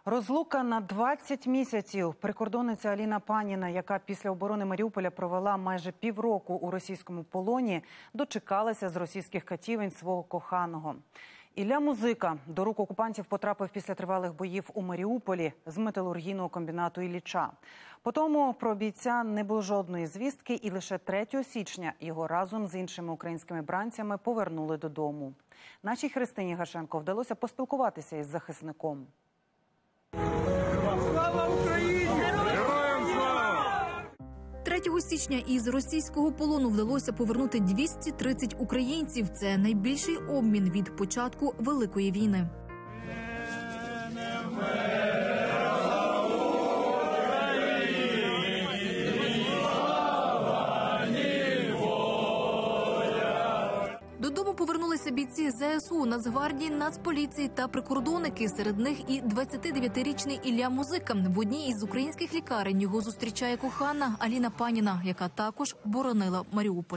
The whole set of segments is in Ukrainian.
Розлука на 20 місяців. Прикордонниця Аліна Паніна, яка після оборони Маріуполя провела майже півроку у російському полоні, дочекалася з російських катівень свого коханого. Ілля Музика до рук окупантів потрапив після тривалих боїв у Маріуполі з металургійного комбінату Ілліча. Потому про бійця не було жодної звістки, і лише 3 січня його разом з іншими українськими бранцями повернули додому. Нашій Христині Гашенко вдалося поспілкуватися із захисником. Слава Україні! Героям слава! 3 січня із російського полону вдалося повернути 230 українців. Це найбільший обмін від початку Великої війни. Додому повернулися бійці ЗСУ, Нацгвардії, Нацполіції та прикордонники. Серед них і 29-річний Ілля Музика. В одній із українських лікарень його зустрічає кохана Аліна Паніна, яка також боронила Маріуполь.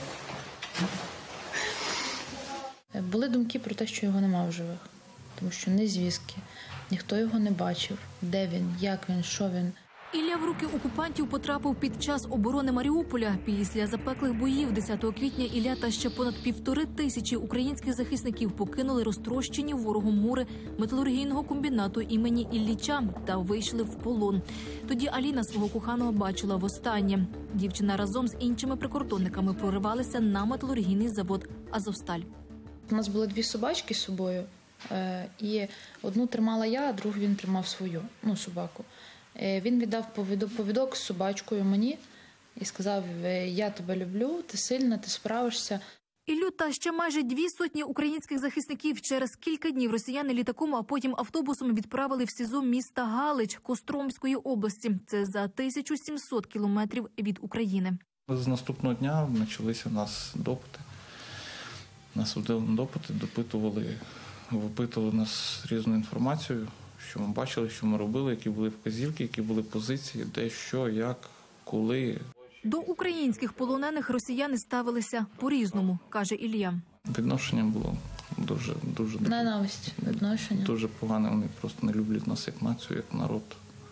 Були думки про те, що його нема в живих. Тому що ні звістки, ніхто його не бачив, де він, як він, що він. Ілля в руки окупантів потрапив під час оборони Маріуполя. Після запеклих боїв 10 квітня Ілля та ще понад 1500 українських захисників покинули розтрощені ворогом мури металургійного комбінату імені Ілліча та вийшли в полон. Тоді Аліна свого коханого бачила востаннє. Дівчина разом з іншими прикордонниками проривалися на металургійний завод «Азовсталь». У нас були 2 собачки з собою, і одну тримала я, а другу він тримав свою, собаку. Він віддав повідок з собачкою мені і сказав: «Я тебе люблю, ти сильна, ти справишся». Іллю та ще майже 200 українських захисників через кілька днів росіяни літаком, а потім автобусом відправили в СІЗО міста Галич Костромської області. Це за 1700 кілометрів від України. З наступного дня почалися у нас допити. Нас водили на допити, випитували нас різну інформацію, що ми бачили, що ми робили, які були вказівки, які були позиції, де, що, як, коли. До українських полонених росіяни ставилися по-різному, каже Ілля. Відношення було дуже ненависть, відношення. Дуже погане. Вони просто не люблять нас як націю, як народ.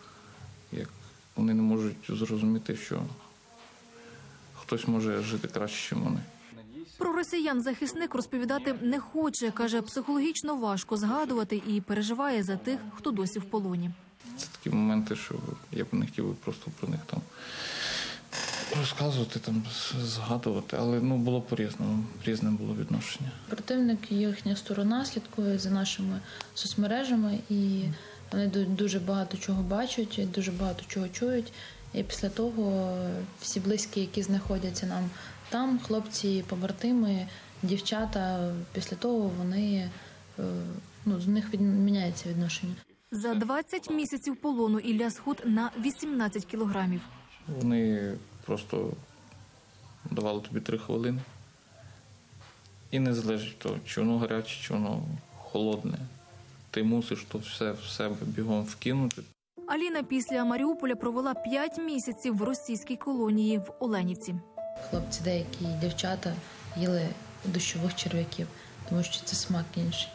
Вони не можуть зрозуміти, що хтось може жити краще, ніж вони. Про росіян захисник розповідати не хоче. Каже, психологічно важко згадувати і переживає за тих, хто досі в полоні. Це такі моменти, що я б не хотів просто про них там розказувати, згадувати, але було по-різному, різне було відношення. Противник, їхня сторона слідкує за нашими соцмережами, і вони дуже багато чого бачать, дуже багато чого чують. І після того всі близькі, які знаходяться нам там, хлопці, побратими, дівчата, після того вони, з них міняється відношення. За 20 місяців полону Ілля схуд на 18 кілограмів. Вони просто давали тобі 3 хвилини. І не залежить від того, чи воно гаряче, чи воно холодне. Ти мусиш то все в себе бігом вкинути. Аліна після Маріуполя провела 5 місяців в російській колонії в Оленівці. Хлопці, деякі дівчата їли дощових черв'яків, тому що це смак інший.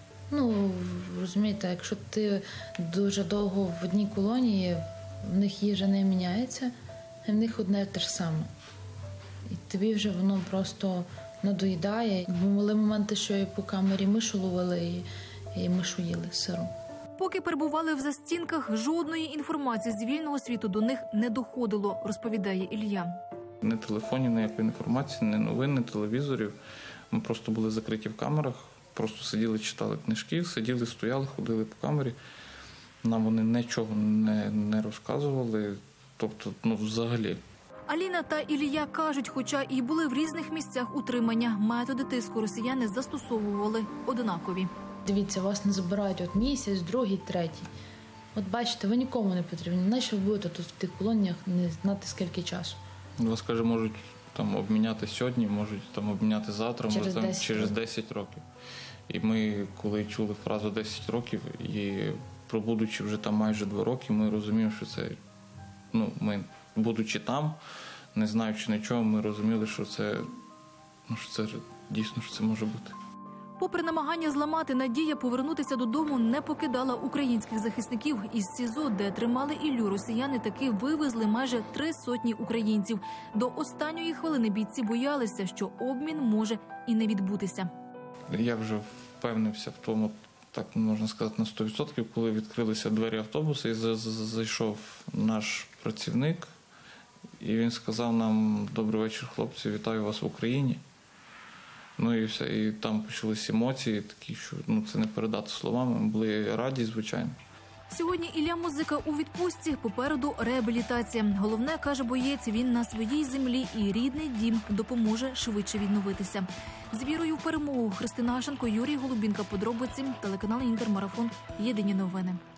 Розумієте, якщо ти дуже довго в одній колонії, в них їжа не міняється, а в них одне те ж саме. І тобі вже воно просто надоїдає. Були моменти, що і по камері мишу ловили, і мишу їли з сиром. Поки перебували в застінках, жодної інформації з вільного світу до них не доходило, розповідає Ілля. Ні телефонів, ніякої інформації, ні новин, ні телевізорів. Ми просто були закриті в камерах, просто сиділи, читали книжки, сиділи, стояли, ходили по камері. Нам вони нічого не розказували, тобто, взагалі. Аліна та Ілля кажуть, хоча і були в різних місцях утримання, методи тиску росіяни застосовували однакові. Дивіться, вас не забирають місяць, другий, третій. От бачите, ви нікому не потрібні. Навіщо ви будете тут в тих колоніях не знати скільки часу? Вас, каже, можуть обміняти сьогодні, можуть обміняти завтра, через 10 років. І ми, коли чули фразу 10 років, і пробудучи вже там майже 2 роки, ми розуміємо, що це, ми, будучи там, не знаючи нічого, ми розуміли, що це, дійсно, що це може бути. Попри намагання зламати, надія повернутися додому не покидала українських захисників. Із СІЗО, де тримали Іллю, росіяни таки вивезли майже 300 українців. До останньої хвилини бійці боялися, що обмін може і не відбутися. Я вже впевнився в тому, так можна сказати, на 100%, коли відкрилися двері автобуса і зайшов наш працівник. І він сказав нам: «Добрий вечір, хлопці, вітаю вас в Україні». Ну і все, і там почалися емоції такі, що це не передати словами. Ми були раді, звичайно. Сьогодні Ілля Музика у відпустці, попереду реабілітація. Головне, каже боєць, він на своїй землі і рідний дім допоможе швидше відновитися. З вірою в перемогу. Христина Гашенко, Юрій Голубінка. Подробиці. Телеканал «Інтер», марафон. Єдині новини.